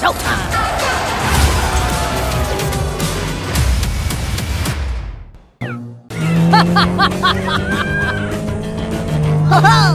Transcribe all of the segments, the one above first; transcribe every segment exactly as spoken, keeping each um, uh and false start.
showtime! Ha ha ha ha ha ha!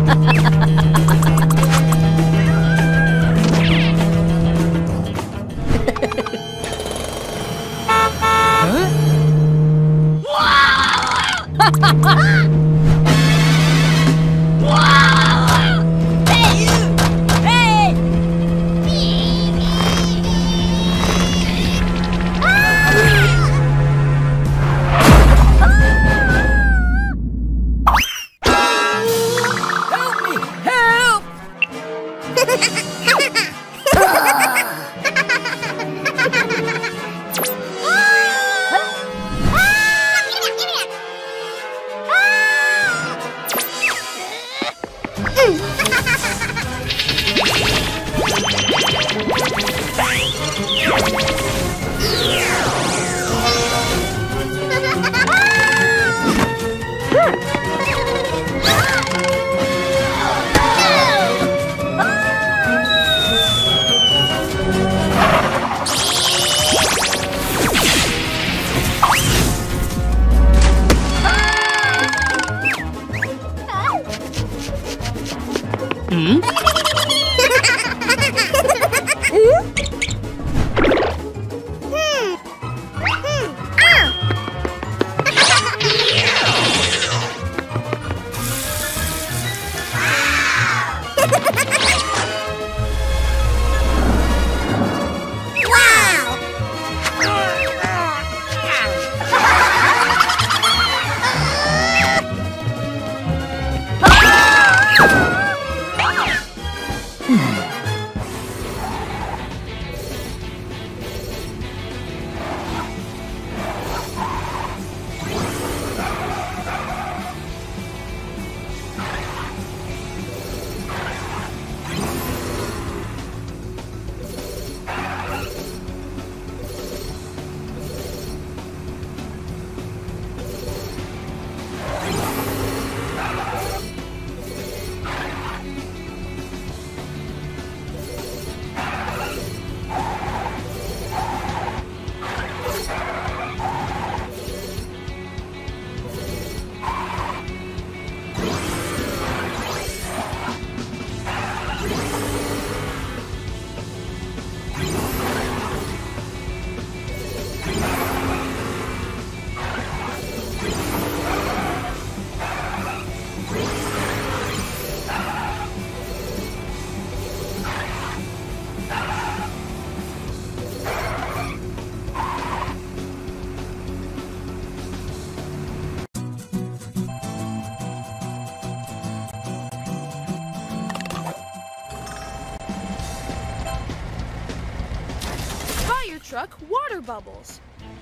Truck water bubbles.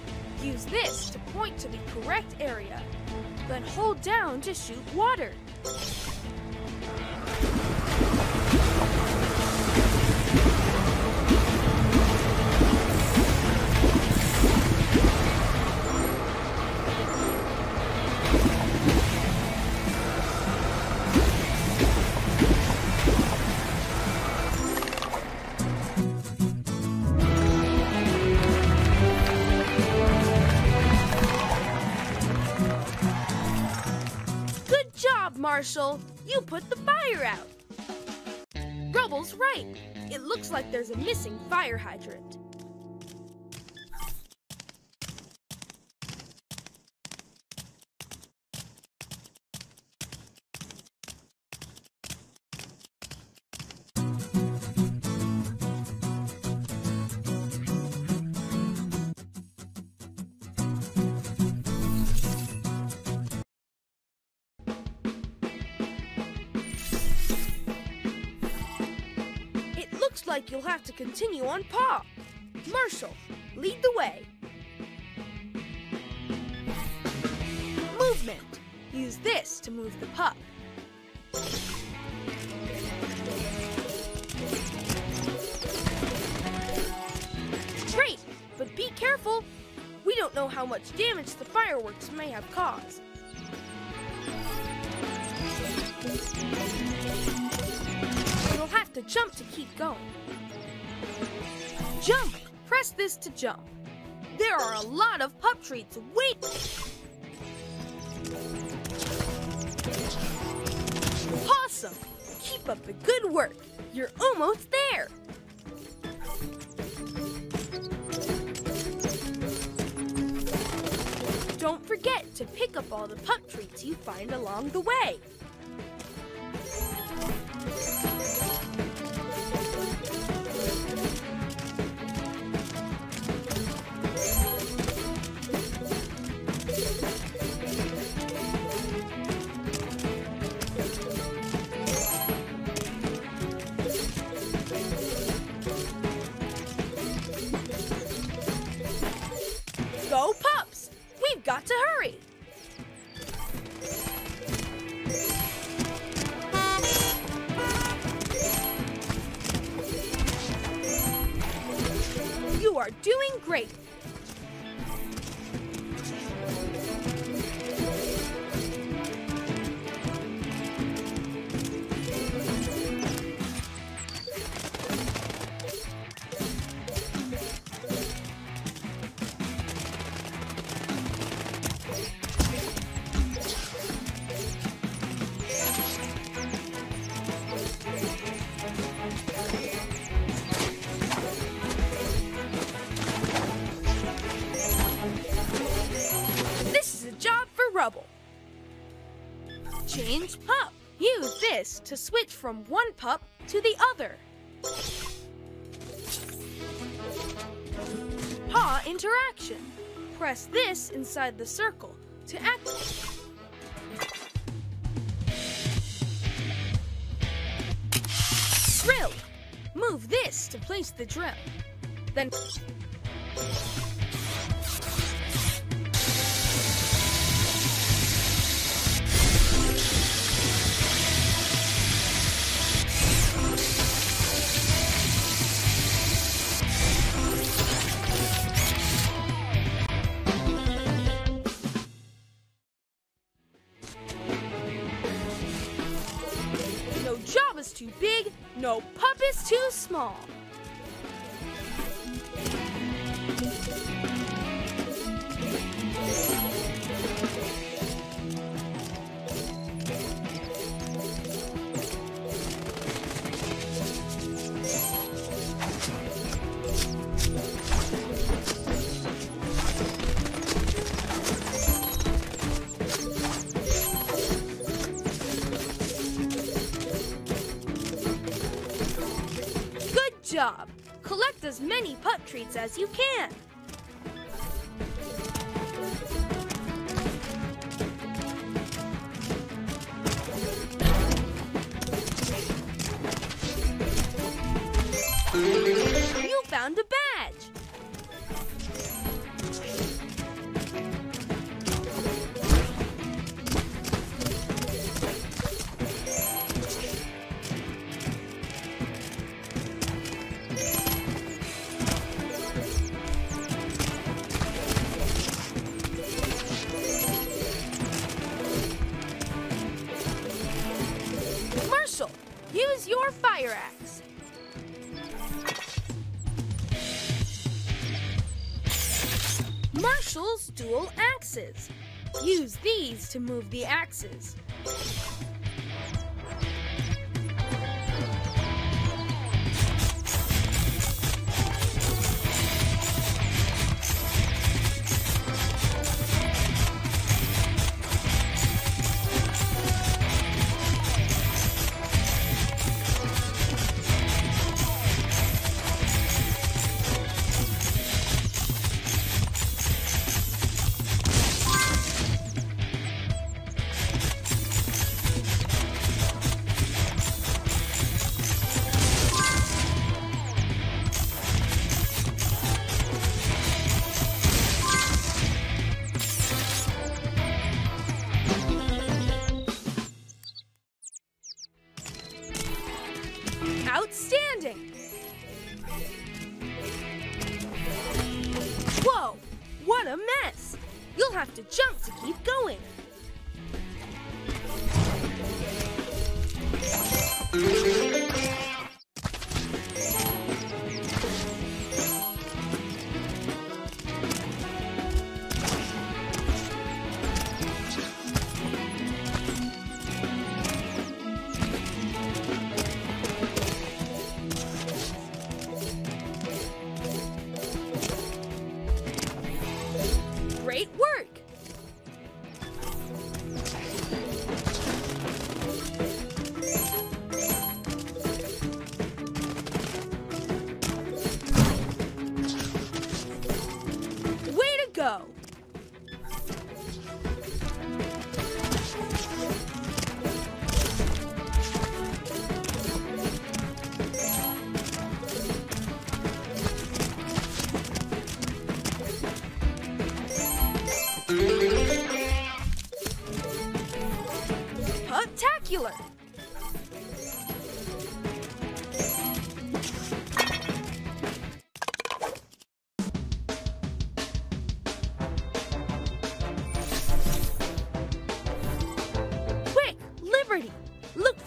Use this to point to the correct area, then hold down to shoot water. Marshall, you put the fire out. Rubble's right. It looks like there's a missing fire hydrant. Looks like you'll have to continue on PAW. Marshall, lead the way. Movement. Use this to move the pup. Great, but be careful. We don't know how much damage the fireworks may have caused. You'll have to jump to keep going. Jump! Press this to jump. There are a lot of pup treats waiting. Awesome! Keep up the good work. You're almost there. Don't forget to pick up all the pup treats you find along the way. Go Pups! We've got to hurry! You are doing great! Rubble. Change pup. Use this to switch from one pup to the other. Paw interaction. Press this inside the circle to activate. Drill. Move this to place the drill. Then no job is too big, no pup is too small. Good job! Collect as many pup treats as you can. You found a badge! Marshall, use your fire axe. Marshall's dual axes. Use these to move the axes. Outstanding! Whoa! What a mess! You'll have to jump to keep going.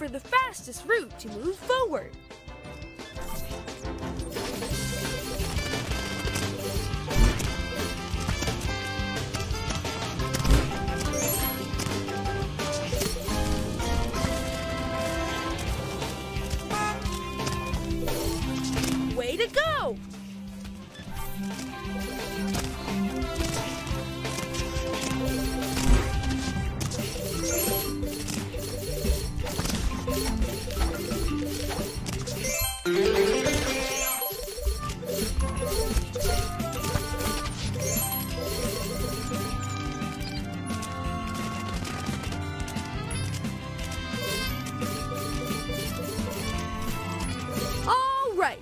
for the fastest route to move forward. Way to go! All right.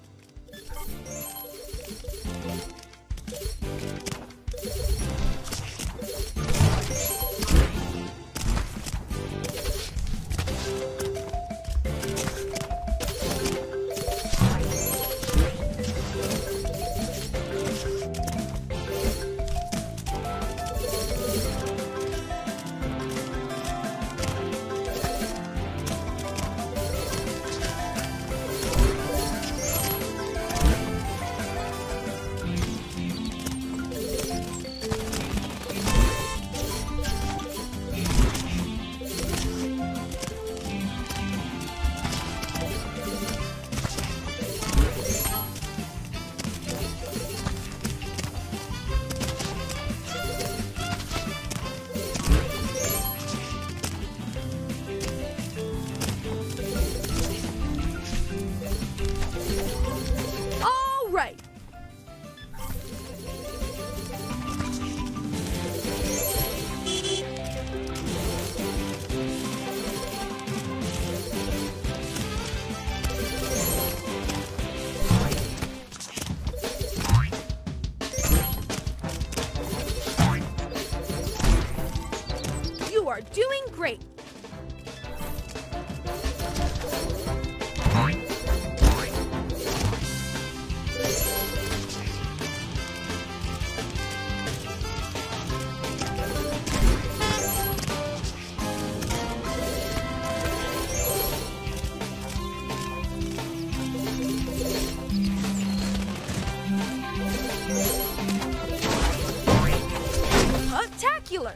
You are doing great. Spectacular!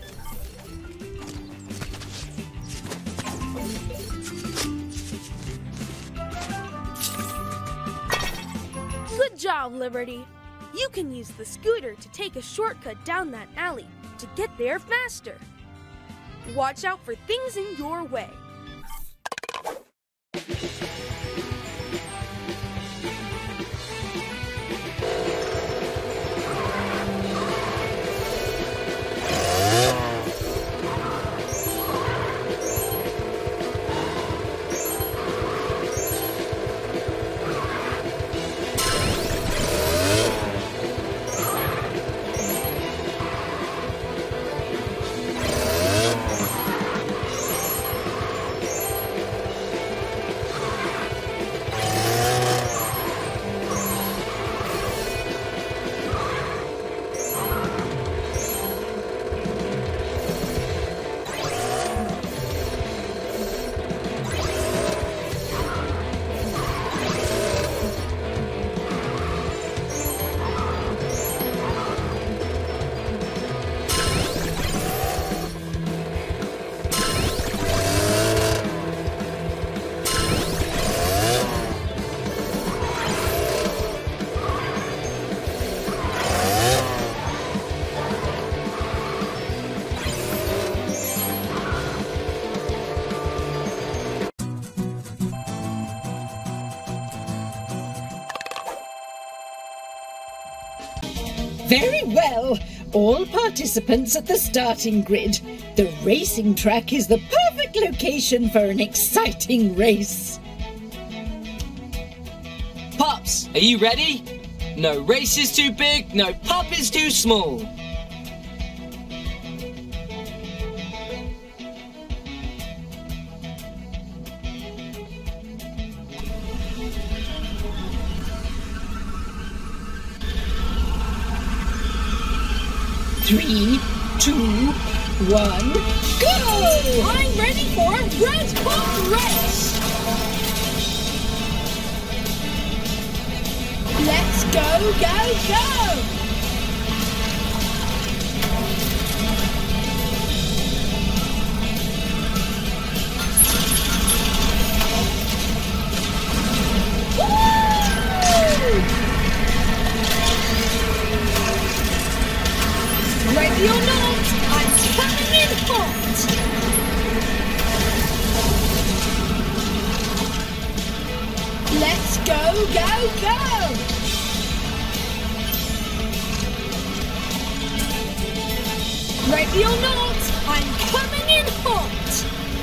Good job, Liberty. You can use the scooter to take a shortcut down that alley to get there faster. Watch out for things in your way. Very well. All participants at the starting grid. The racing track is the perfect location for an exciting race. Pups, are you ready? No race is too big, no pup is too small. Three, two, one, go! I'm ready for a red hot race! Let's go, go, go! Ready or not, I'm coming in hot! Let's go, go, go! Ready or not, I'm coming in hot!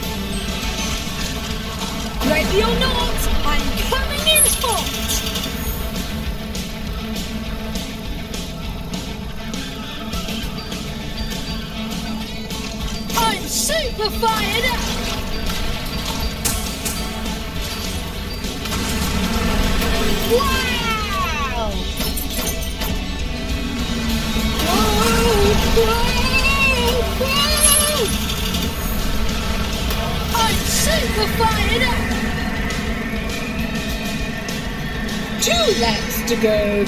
Ready or not, I'm coming in hot! I'm super fired up! Wow! Whoa! Whoa! Whoa! I'm super fired up! Two laps to go.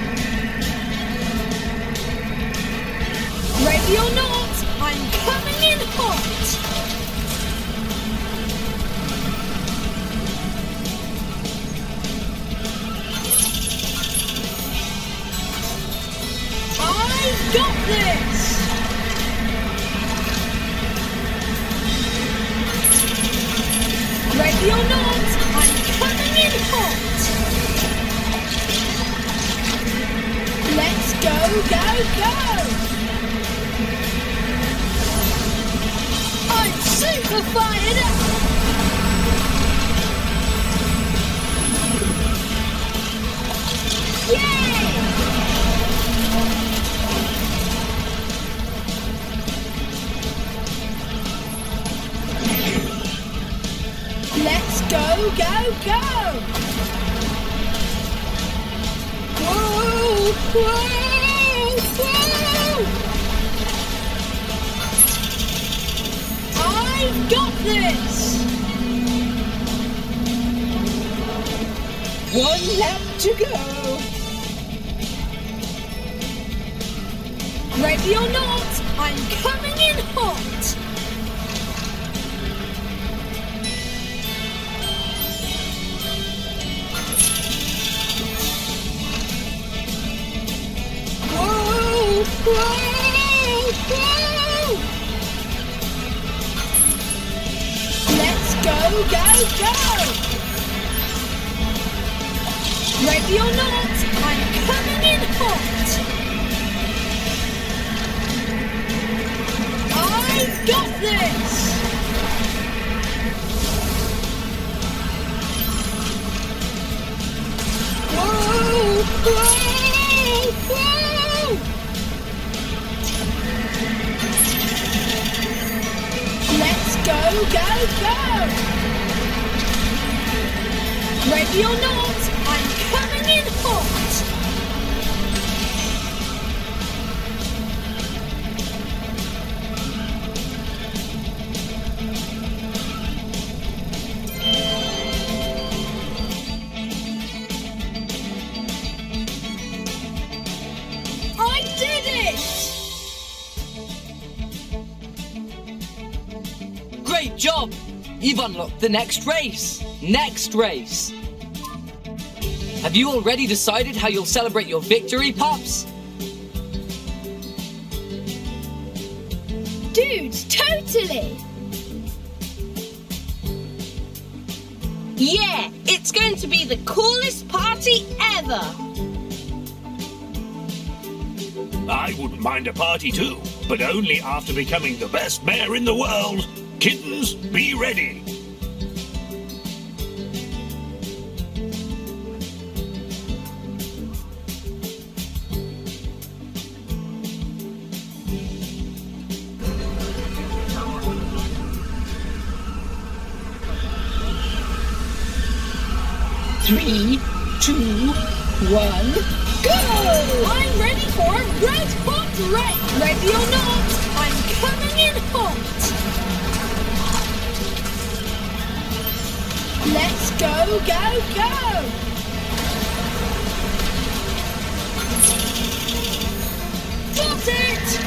Ready or not, I'm coming in hot! I've got this! Ready or not, I'm coming in hot! Let's go, go, go! I'm super fired up! Yay! Let's go, go, go! Whoa! Whoa! Whoa! I've got this! One lap to go. Ready or not, I'm coming in hot! Whoa! Whoa! Whoa! Let's go, go, go! Ready or not, I'm coming in hot! I've got this! Whoa! Whoa! Whoa! Let's go, go, go! Ready or not, I'm coming in hot! I did it! Great job! You've unlocked the next race. Next race. Have you already decided how you'll celebrate your victory, Pups? Dude, totally! Yeah, it's going to be the coolest party ever! I wouldn't mind a party too, but only after becoming the best mayor in the world. Kittens, be ready! Three, two, one, go! I'm ready for a red hot race! Ready or not, I'm coming in Let's go, go, go! Got it!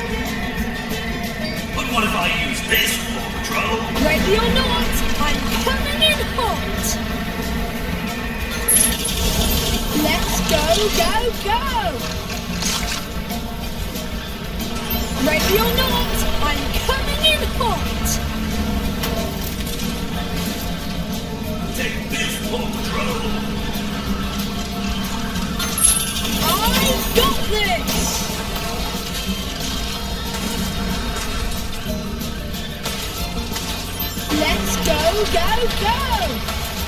But what if I use this, Paw Patrol? Ready or not, I'm coming in hot! Let's go, go, go! Ready or not, I'm coming in hot! Take this, Paw Patrol! I've got this! Let's go, go, go!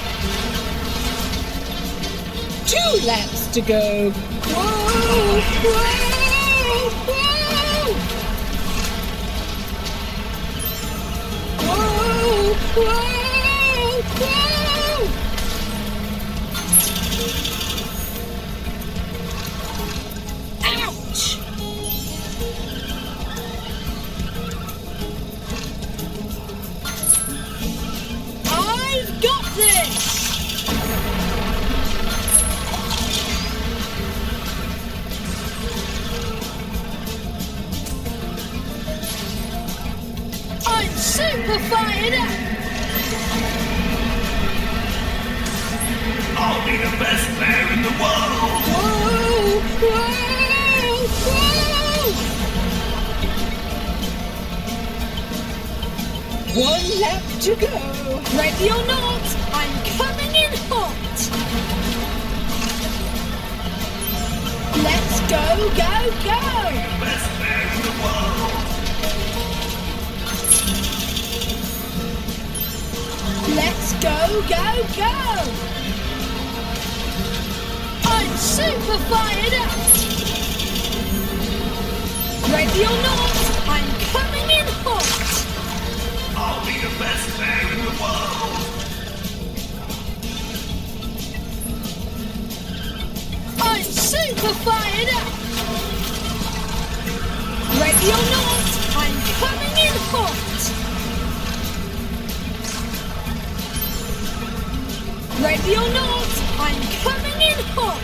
Two laps to go. Whoa, whoa, whoa! Whoa, whoa, whoa! Ouch! I've got this! I'm super fired up! I'll be the best bear in the world! Whoa! Whoa! Whoa! One lap to go. Ready or not, I'm coming in hot. Let's go, go, go! Best bear in the world! Let's go, go, go! I'm super fired up! Ready or not, I'm coming in hot! I'll be the best bear in the world! I'm super fired up! Ready or not, I'm coming in hot! Ready or not, I'm coming in hot!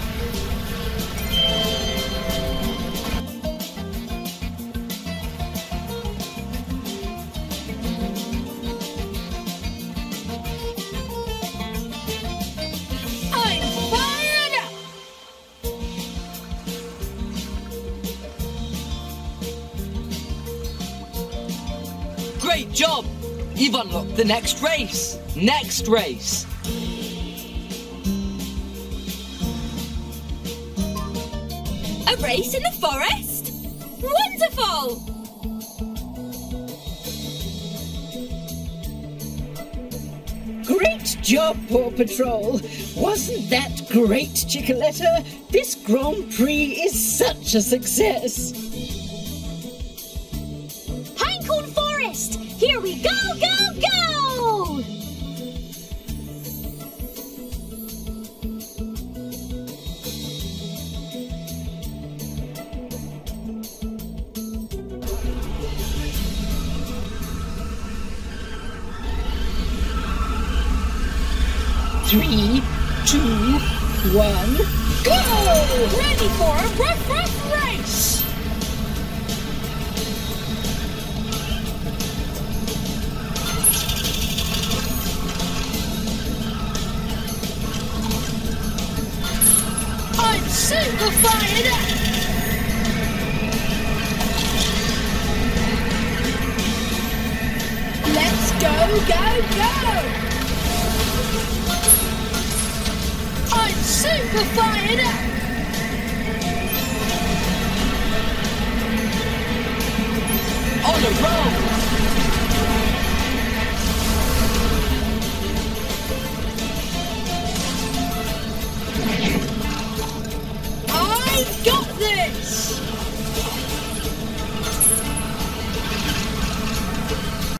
I'm fired up! Great job! You've unlocked the next race. Next race. A race in the forest? Wonderful! Great job, Paw Patrol! Wasn't that great, Chickaletta? This Grand Prix is such a success! Pinecone Forest! Here we go, go, go! Three, two, one, go! Ready for a rough, rough race! I'm super fired up! Let's go, go, go! I'm super fired up!